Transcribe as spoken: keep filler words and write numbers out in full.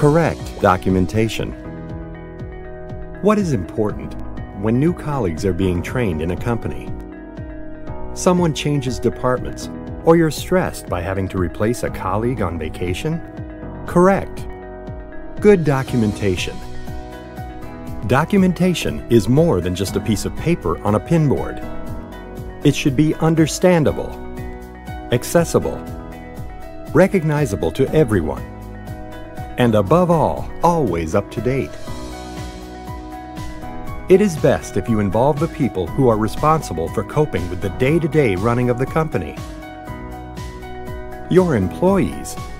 Correct documentation. What is important when new colleagues are being trained in a company? Someone changes departments, or you're stressed by having to replace a colleague on vacation? Correct. Good documentation. Documentation is more than just a piece of paper on a pinboard. It should be understandable, accessible, recognizable to everyone, and above all, always up to date. It is best if you involve the people who are responsible for coping with the day-to-day running of the company. Your employees